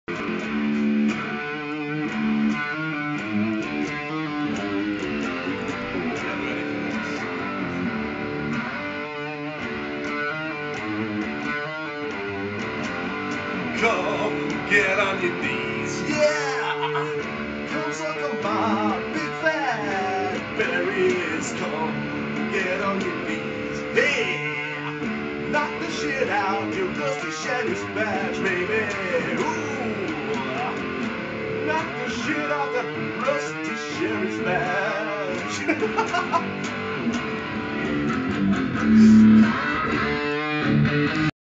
Come, get on your knees, yeah! Come suck on my big fat berries. Come, get on your knees, hey! Knock the shit out your rusty shaggy's badge, baby. Ooh! Knock the shit out that rusty sheriff's badge.